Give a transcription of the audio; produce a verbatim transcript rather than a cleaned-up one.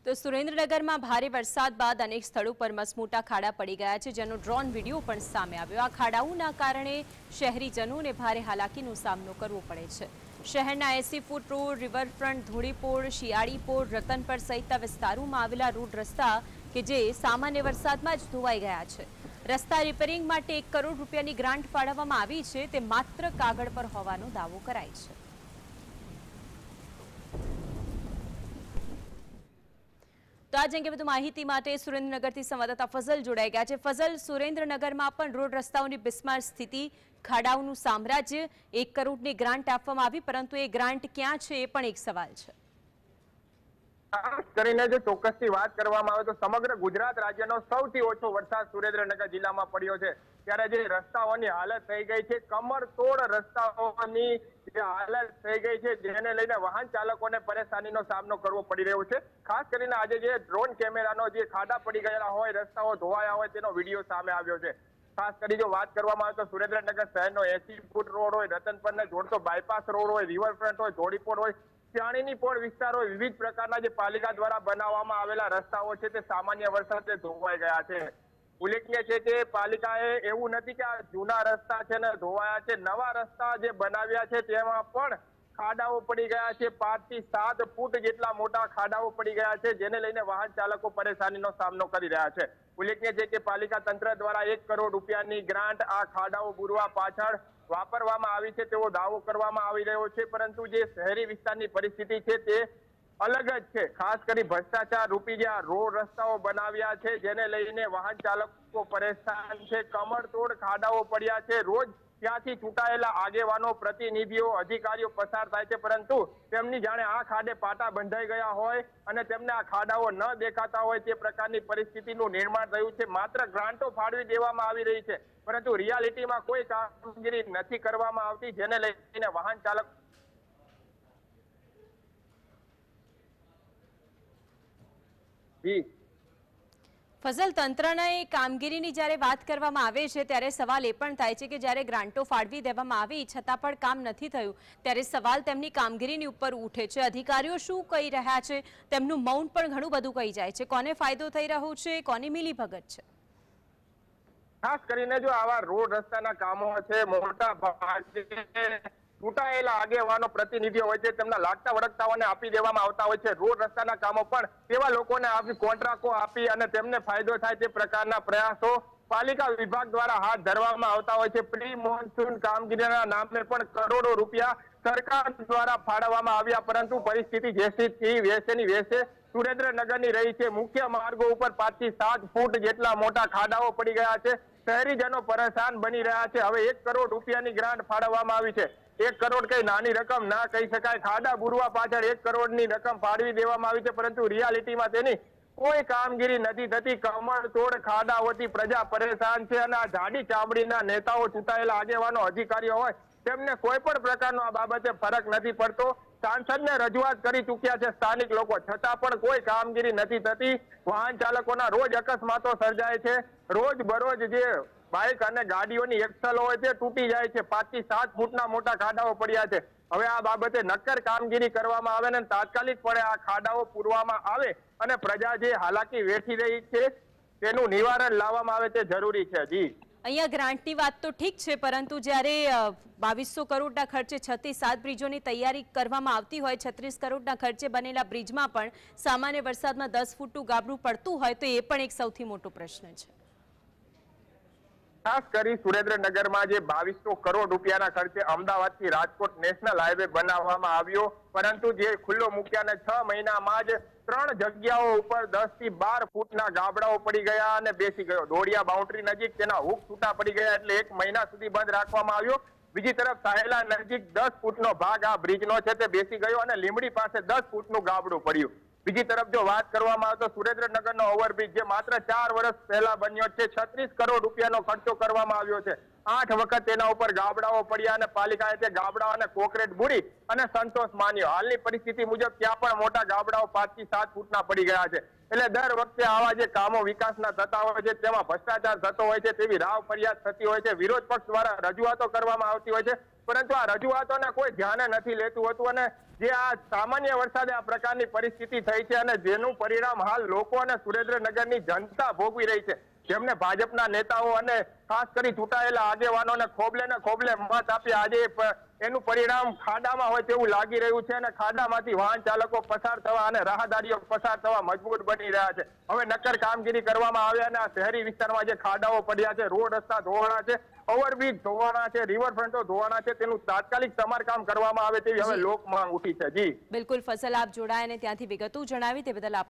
તો સુરેન્દ્રનગરમાં ભારે વરસાદ બાદ અનેક સ્થળો પર મસમોટા ખાડા પડી ગયા છે, જેનો ડ્રોન વિડીયો પણ સામે આવ્યો। આ ખાડાઓના કારણે શહેરીજનોને ભારે હાલાકીનો સામનો કરવો પડે છે। શહેરના એસી foot road, riverfront, Dholipol, Shiyalipol, Ratanpar સહિતના વિસ્તારોમાં આવેલા રોડ રસ્તા કે જે સામાન્ય વરસાદમાં જ ધોવાઈ ગયા છે। રસ્તા રિપેરિંગ માટે એક કરોડ રૂપિયાની ગ્રાન્ટ ફાળવવામાં આવી છે, તે માત્ર કાગળ પર હોવાનો દાવો કરાય છે। તો આ અંગે વધુ માહિતી માટે સુરેન્દ્રનગરથી સંવાદદાતા ફઝલ જોડાઈ ગયા છે। ફઝલ, સુરેન્દ્રનગરમાં પણ રોડ રસ્તાઓની બિસ્માર સ્થિતિ, ખાડાઓનું સામ્રાજ્ય, એક કરોડની ગ્રાન્ટ આપવામાં આવી, પરંતુ એ ગ્રાન્ટ ક્યાં છે એ પણ એક સવાલ છે। ખાસ કરીને જો ચોક્કસથી વાત કરવામાં આવે તો સમગ્ર ગુજરાત રાજ્યનો સૌથી ઓછો વરસાદ સુરેન્દ્રનગર જિલ્લામાં પડ્યો છે, ત્યારે જે રસ્તાઓની હાલત થઈ ગઈ છે, કમરતોડ રસ્તાઓની જે હાલત થઈ ગઈ છે, જેને લઈને વાહન ચાલકોને પરેશાનીનો સામનો કરવો પડી રહ્યો છે। ખાસ કરીને આજે જે ડ્રોન કેમેરાનો જે ખાડા પડી ગયેલા હોય, રસ્તાઓ ધોવાયા હોય, તેનો વિડીયો સામે આવ્યો છે। ખાસ કરી જો વાત કરવામાં આવે તો સુરેન્દ્રનગર શહેરનો એસી ફૂટ રોડ હોય, રતનપરને જોડતો બાયપાસ રોડ હોય, રિવરફ્રન્ટ હોય, ધોળીપોળ હોય, શિયાળીની પોળ વિસ્તાર હોય, વિવિધ પ્રકારના જે પાલિકા દ્વારા બનાવવામાં આવેલા રસ્તાઓ છે તે સામાન્ય વરસાદે ધોવાઈ ગયા છે। ઉલ્લેખનીય છે કે પાલિકાએ એવું નથી કે આ જૂના રસ્તા છે ને ધોવાયા છે, નવા રસ્તા જે બનાવ્યા છે તેમાં પણ ખાડાઓ પડી ગયા છે। પાંચ થી સાત ફૂટ જેટલા મોટા ખાડાઓ પડી ગયા છે, જેને લઈને વાહન ચાલકો પરેશાનીનો સામનો કરી રહ્યા છે। ઉલ્લેખનીય છે કે પાલિકા તંત્ર દ્વારા એક કરોડ રૂપિયાની ગ્રાન્ટ આ ખાડાઓ પૂરવા પાછળ વાપરવામાં આવી છે તેવો દાવો કરવામાં આવી રહ્યો છે, પરંતુ જે શહેરી વિસ્તારની પરિસ્થિતિ છે તે અલગ જ છે। ખાસ કરી ભ્રષ્ટાચાર રૂપી જે આ રોડ રસ્તાઓ બનાવ્યા છે, જેને લઈને વાહન ચાલકો પરેશાન છે, કમરતોડ ખાડાઓ પડ્યા છે। રોજ ત્યાંથી ચૂંટાયેલા આગેવાનો, પ્રતિનિધિઓ, અધિકારીઓ પસાર થાય છે, પરંતુ તેમની જાણે આ ખાડે પાટા બંધાઈ ગયા હોય અને તેમને આ ખાડાઓ ન દેખાતા હોય તે પ્રકારની પરિસ્થિતિનું નિર્માણ થયું છે। માત્ર ગ્રાન્ટો ફાળવી દેવામાં આવી રહી છે, પરંતુ રિયાલિટીમાં કોઈ કામગીરી નથી કરવામાં આવતી, જેને લઈને વાહન ચાલક ફઝલ, તંત્રની કામગીરીની જ્યારે વાત કરવામાં આવે છે ત્યારે સવાલ એ પણ થાય છે કે જ્યારે ગ્રાન્ટો ફાળવી દેવામાં આવી છતાં પણ કામ નથી થયું, ત્યારે સવાલ તેમની કામગીરીની ઉપર ઉઠે છે। અધિકારીઓ શું કહી રહ્યા છે, તેમનું મૌન પણ ઘણું બધું કહી જાય છે। કોને ફાયદો થઈ રહ્યો છે, કોની મિલીભગત છે? ખાસ કરીને જો આવા રોડ રસ્તાના કામો છે, મોટા ભાગે ચૂંટાયેલા આગેવાનો, પ્રતિનિધિઓ હોય છે, તેમના લાગતા વળગતાઓને આપી દેવામાં આવતા હોય છે। રોડ રસ્તાના કામો પણ તેવા લોકોને આપી કોન્ટ્રાક્ટો આપી અને તેમને ફાયદો થાય તે પ્રકારના પ્રયાસો પાલિકા વિભાગ દ્વારા હાથ ધરવામાં આવતા હોય છે। પ્રી મોન્સૂન કામગીરીના નામે પણ કરોડો રૂપિયા સરકાર દ્વારા ફાળવવામાં આવ્યા, પરંતુ પરિસ્થિતિ જેસી વેસેની વેસે સુરેન્દ્રનગરની રહી છે। મુખ્ય માર્ગો ઉપર પાંચ થી સાત ફૂટ જેટલા મોટા ખાડાઓ પડી ગયા છે, શહેરીજનો પરેશાન બની રહ્યા છે। હવે એક કરોડ રૂપિયાની ગ્રાન્ટ ફાળવવામાં આવી છે, એક કરોડ કઈ નાની રકમ ના કહી શકાય। ખાડા બુરવા પાછળ એક કરોડની રકમ ફાળવી દેવામાં આવી છે, પરંતુ રિયાલિટીમાં તેની કોઈ કામગીરી નથી થતી। કમરતોડ ખાડાઓથી પ્રજા પરેશાન છે અને આ જાડી ચામડીના નેતાઓ, ચૂંટાયેલા આગેવાનો, અધિકારીઓ હોય, તેમને કોઈ પણ પ્રકારનો આ બાબતે ફરક નથી પડતો। સાંસદને રજૂઆત કરી ચૂક્યા છે સ્થાનિક લોકો, છતાં પણ કોઈ કામગીરી નથી થતી। વાહન ચાલકોના રોજ અકસ્માતો સર્જાય છે, રોજ બરોજ જે બાઇક અને ગાડીઓની એક્સલ હોય તે તૂટી જાય છે, પાંચ થી સાત ફૂટના મોટા ખાડાઓ પડ્યા છે। હવે આ બાબતે નક્કર કામગીરી કરવામાં આવે ને તાત્કાલિકપણે આ ખાડાઓ પૂરવામાં આવે અને પ્રજા જે હાલાકી વેઠી રહી છે તેનું નિવારણ લાવવામાં આવે તે જરૂરી છે। જી, અહીંયા ગ્રાન્ટની વાત તો ઠીક છે, પરંતુ જ્યારે બાવીસો કરોડના ખર્ચે છ થી સાત બ્રિજોની તૈયારી કરવામાં આવતી હોય, છત્રીસ કરોડના ખર્ચે બનેલા બ્રિજમાં પણ સામાન્ય વરસાદમાં દસ ફૂટનું ગાબડું પડતું હોય, તો એ પણ એક સૌથી મોટો પ્રશ્ન છે। ખાસ કરી સુરેન્દ્રનગરમાં જે બાવીસો કરોડ રૂપિયાના ખર્ચે અમદાવાદથી રાજકોટ નેશનલ હાઈવે બનાવવામાં આવ્યો, પરંતુ જે ખુલ્લો મૂક્યાને છ મહિનામાં જ ત્રણ જગ્યાઓ ઉપર દસ થી બાર ફૂટના ગાબડાઓ પડી ગયા અને બેસી ગયો। દોડિયા બાઉન્ડ્રી નજીક તેના હુક છૂટા પડી ગયા, એટલે એક મહિના સુધી બંધ રાખવામાં આવ્યો। બીજી તરફ સાહેલા નજીક દસ ફૂટનો ભાગ આ બ્રિજનો છે તે બેસી ગયો અને લીંબડી પાસે દસ ફૂટનું ગાબડું પડ્યું। બીજી તરફ જો વાત કરવામાં આવે તો સુરેન્દ્રનગરનો ઓવરબ્રિજ જે માત્ર ચાર વર્ષ પહેલા બન્યો છે, છત્રીસ કરોડ રૂપિયાનો ખર્ચો કરવામાં આવ્યો છે, આઠ વખત તેના ઉપર ગાબડાઓ પડ્યા અને પાલિકાએ તે ગાબડાઓને કોન્ક્રીટ બુરી અને સંતોષ માન્યો। હાલની પરિસ્થિતિ મુજબ ત્યાં પણ મોટા ગાબડાઓ પાંચ થી સાત ફૂટના પડી ગયા છે, એટલે દર વખતે આવા જે કામો વિકાસના થતા હોય છે તેમાં ભ્રષ્ટાચાર થતો હોય છે તેવી રાવ ફરિયાદ થતી હોય છે, વિરોધ પક્ષ દ્વારા રજૂઆતો કરવામાં આવતી હોય છે, પરંતુ આ રજૂઆતોને કોઈ ધ્યાને નથી લેતું હતું અને જે આ સામાન્ય વરસાદે આ પ્રકારની પરિસ્થિતિ થઈ છે અને જેનું પરિણામ હાલ લોકો અને સુરેન્દ્રનગરની જનતા ભોગવી રહી છે, જેમને ભાજપના નેતાઓ અને ખાસ કરી ચૂંટાયેલા આગેવાનોને ખોબલે ને ખોબલે મત આપ્યા, આજે એનું પરિણામ ખાડામાં હોય તેવું લાગી રહ્યું છે અને ખાડામાંથી વાહન ચાલકો પસાર થવા અને રાહદારીઓ પસાર થવા મજબૂર બની રહ્યા છે। હવે નક્કર કામગીરી કરવામાં આવે અને આ શહેરી વિસ્તારમાં જે ખાડાઓ પડ્યા છે, રોડ રસ્તા ધોવાણા છે, ઓવરબ્રિજ ધોવાણા છે, રિવરફ્રન્ટો ધોવાણા છે, તેનું તાત્કાલિક સમારકામ કરવામાં આવે તેવી હવે લોક માંગ ઉઠી છે। જી બિલકુલ ફસલ, આપ જોડાયા અને ત્યાંથી વિગતો જણાવી તે બદલ આપ